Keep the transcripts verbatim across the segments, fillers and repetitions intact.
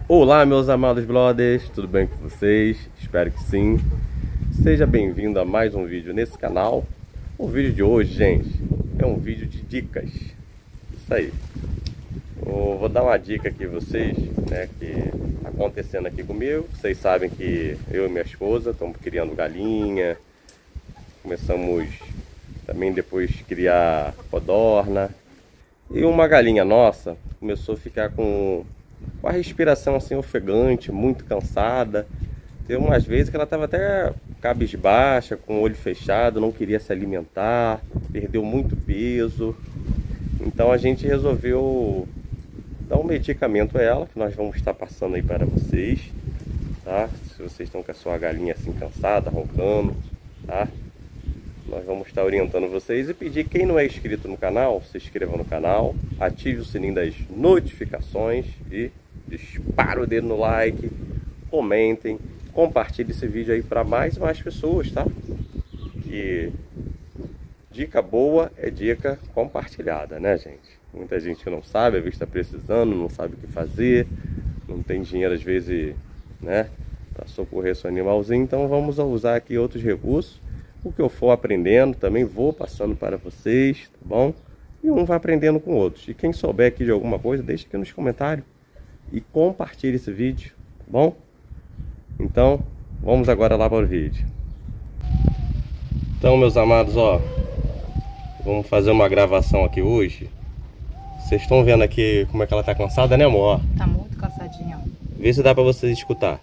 Olá, meus amados brothers, tudo bem com vocês? Espero que sim. Seja bem-vindo a mais um vídeo nesse canal. O vídeo de hoje, gente, é um vídeo de dicas. Isso aí. Eu vou dar uma dica aqui a vocês, né, que tá acontecendo aqui comigo. Vocês sabem que eu e minha esposa estamos criando galinha. Começamos também depois criar codorna. E uma galinha nossa começou a ficar com com a respiração assim ofegante, muito cansada. Teve umas vezes que ela estava até cabisbaixa, com o olho fechado, não queria se alimentar, perdeu muito peso. Então a gente resolveu dar um medicamento a ela, que nós vamos estar passando aí para vocês, tá? Se vocês estão com a sua galinha assim cansada, roncando, tá? Nós vamos estar orientando vocês e pedir quem não é inscrito no canal, se inscreva no canal, ative o sininho das notificações e dispara o dedo no like, comentem, compartilhe esse vídeo aí para mais e mais pessoas, tá? Que dica boa é dica compartilhada, né, gente? Muita gente não sabe, às vezes está precisando, não sabe o que fazer, não tem dinheiro às vezes, né, para socorrer seu animalzinho, então vamos usar aqui outros recursos. O que eu for aprendendo também vou passando para vocês, tá bom? E um vai aprendendo com outros. E quem souber aqui de alguma coisa, deixa aqui nos comentários e compartilhe esse vídeo, tá bom? Então, vamos agora lá para o vídeo. Então, meus amados, ó, vamos fazer uma gravação aqui hoje. Vocês estão vendo aqui como é que ela tá cansada, né, amor? Tá muito cansadinha, ó. Vê se dá para vocês escutar.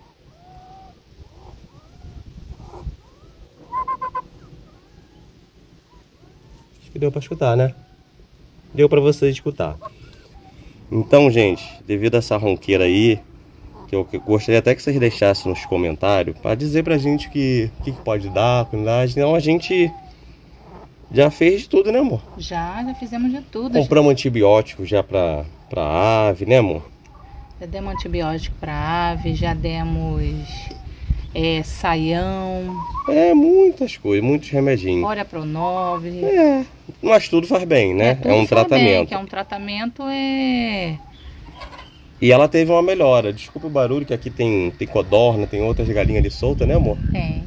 Que deu para escutar, né? Deu para vocês escutar. Então, gente, devido a essa ronqueira aí, que eu gostaria até que vocês deixassem nos comentários para dizer pra gente o que, que pode dar, não, a gente já fez de tudo, né, amor? Já, já fizemos de tudo. Compramos antibiótico já pra, pra ave, né, amor? Já demos antibiótico pra ave, já demos é, saião. É, muitas coisas, muitos remedinhos. Ora Pronove. É, mas tudo faz bem, né? É, tudo é um faz tratamento. Bem, que é um tratamento, é... E ela teve uma melhora. Desculpa o barulho, que aqui tem, tem codorna, tem outras galinhas ali soltas, né, amor? Tem.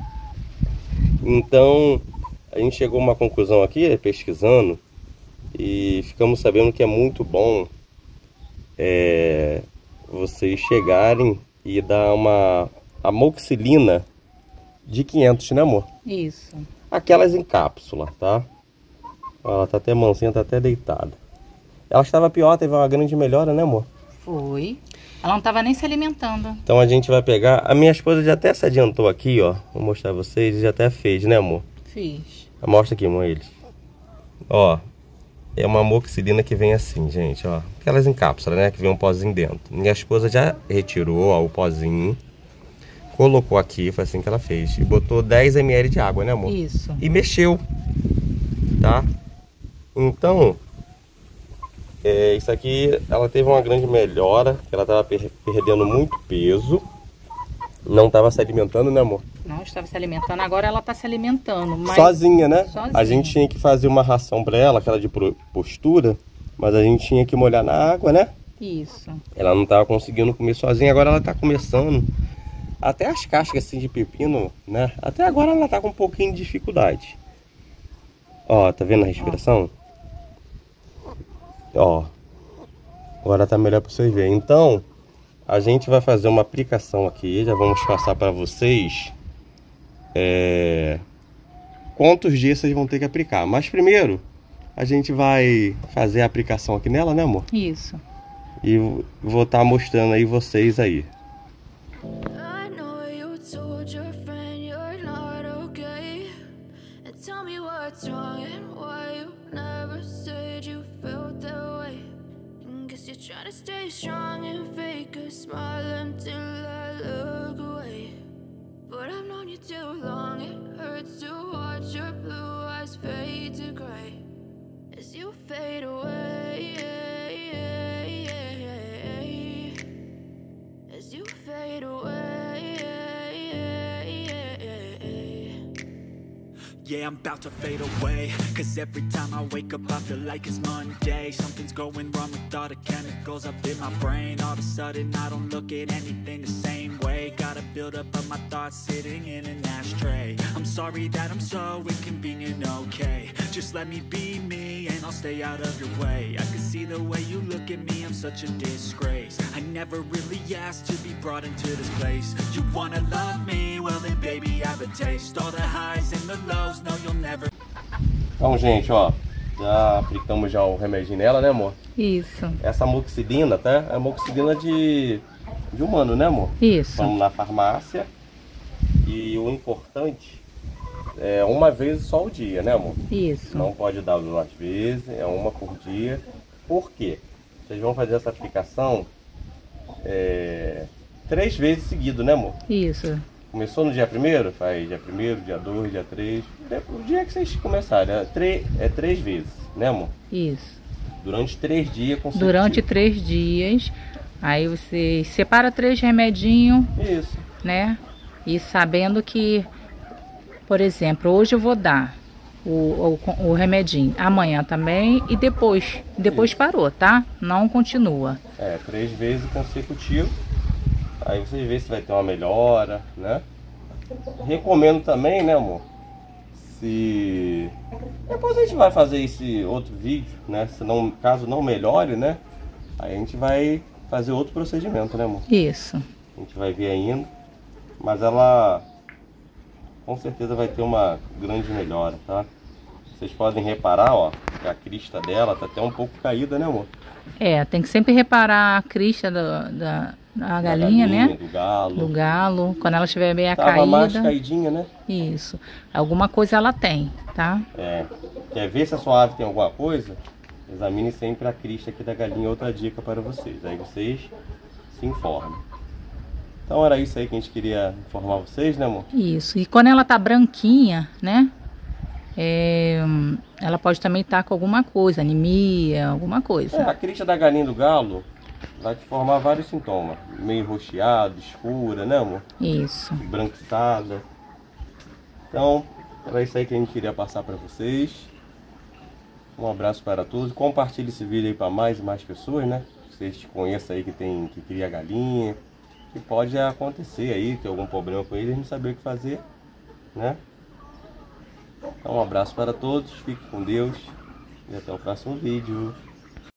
Então, a gente chegou a uma conclusão aqui, pesquisando, e ficamos sabendo que é muito bom é, vocês chegarem e dar uma amoxicilina de quinhentos, né, amor? Isso. Aquelas em cápsula, tá? Ela tá até mansinha, tá até deitada. Ela estava pior, teve uma grande melhora, né, amor? Foi. Ela não estava nem se alimentando. Então a gente vai pegar... A minha esposa já até se adiantou aqui, ó. Vou mostrar a vocês. Já até fez, né, amor? Fiz. Mostra aqui, amor, eles. Ó. É uma amoxicilina que vem assim, gente, ó. Aquelas em cápsula, né? Que vem um pozinho dentro. Minha esposa já retirou, ó, o pozinho. Colocou aqui, foi assim que ela fez. E botou dez mililitros de água, né, amor? Isso. E mexeu. Tá? Então... É, isso aqui, ela teve uma grande melhora, que ela estava per perdendo muito peso, não estava se alimentando, né, amor? Não estava se alimentando, agora ela está se alimentando. Mas... Sozinha, né? Sozinha. A gente tinha que fazer uma ração para ela, aquela de postura, mas a gente tinha que molhar na água, né? Isso. Ela não estava conseguindo comer sozinha, agora ela está começando. Até as cascas assim de pepino, né? Até agora ela está com um pouquinho de dificuldade. Ó, tá vendo a respiração? Ó. Ó, agora tá melhor para vocês verem. Então, a gente vai fazer uma aplicação aqui. Já vamos passar para vocês é, quantos dias vocês vão ter que aplicar. Mas primeiro, a gente vai fazer a aplicação aqui nela, né, amor? Isso. E vou estar tá mostrando aí vocês aí. Try to stay strong and fake a smile until I look away. But I've known you too long, it hurts to watch your blue eyes fade to gray as you fade away, as you fade away. yeah, I'm about to fade away. Cause every time I wake up I feel like it's Monday. Something's going wrong with all the chemicals up in my brain. All of a sudden I don't look at anything the same way. Gotta build up of my thoughts sitting in an ashtray. I'm sorry that I'm so inconvenient, okay. Just let me be me and I'll stay out of your way. I can see the way you look at me, I'm such a disgrace. I never really asked to be brought into this place. You wanna love me? Well then baby, have a taste. All the highs and the lows, no you'll never. Então, gente, ó, já aplicamos já o remedinho nela, né, amor? Isso. Essa amoxicilina, tá? É amoxicilina de, de humano, né, amor? Isso. Vamos na farmácia. E o importante é uma vez só o dia, né, amor? Isso. Não pode dar duas vezes, é uma por dia. Por quê? Vocês vão fazer essa aplicação é, três vezes seguido, né, amor? Isso. Começou no dia primeiro, faz dia primeiro, dia dois, dia três. O dia que vocês começarem, é três, é três vezes, né, amor? Isso. Durante três dias consecutivos. Durante três dias. Aí você separa três remedinhos, Isso. né? E sabendo que, por exemplo, hoje eu vou dar o, o, o remedinho, amanhã também e depois. Depois Isso. parou, tá? Não continua. É, três vezes consecutivo. Aí vocês veem se vai ter uma melhora, né? Recomendo também, né, amor? Se... Depois a gente vai fazer esse outro vídeo, né? Se não, caso não melhore, né? Aí a gente vai fazer outro procedimento, né, amor? Isso. A gente vai ver ainda. Mas ela com certeza vai ter uma grande melhora, tá? Vocês podem reparar, ó, que a crista dela tá até um pouco caída, né, amor? É, tem que sempre reparar a crista da, da, da galinha, galinha, né? Do galo. Do galo, quando ela estiver bem Tava caída. mais caidinha, né? Isso. Alguma coisa ela tem, tá? É. Quer ver se a sua ave tem alguma coisa? Examine sempre a crista aqui da galinha. Outra dica para vocês. Aí vocês se informam. Então era isso aí que a gente queria informar vocês, né, amor? Isso. E quando ela tá branquinha, né? É, ela pode também estar com alguma coisa, anemia, alguma coisa. É, a crista da galinha do galo vai te formar vários sintomas. Meio roxeado, escura, né, amor? Isso. Branquiçada. Então, era isso aí que a gente queria passar para vocês. Um abraço para todos. Compartilhe esse vídeo aí para mais e mais pessoas, né? Vocês te conheçam aí que tem que cria galinha. Que pode acontecer aí, ter algum problema com ele, a gente não saber o que fazer, né? Então, um abraço para todos, fique com Deus e até o próximo vídeo.